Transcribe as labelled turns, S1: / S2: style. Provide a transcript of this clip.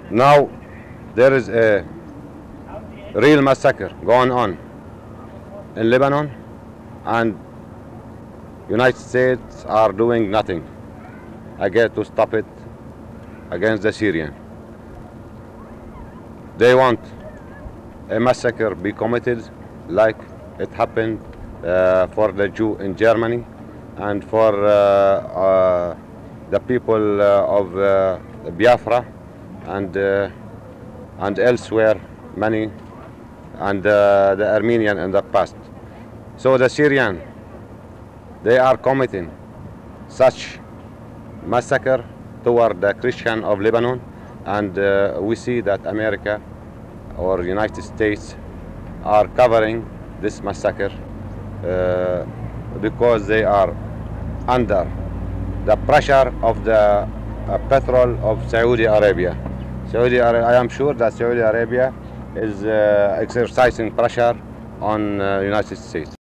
S1: Now there is a real massacre going on in Lebanon, and United States are doing nothing again to stop it against the Syrian. They want a massacre be committed like it happened for the Jew in Germany and for the people of Biafra and elsewhere, many, and the Armenian in the past. So the Syrian, they are committing such massacre toward the Christian of Lebanon, and we see that America or United States are covering this massacre because they are under the pressure of the petrol of Saudi Arabia. I am sure that Saudi Arabia is exercising pressure on United States.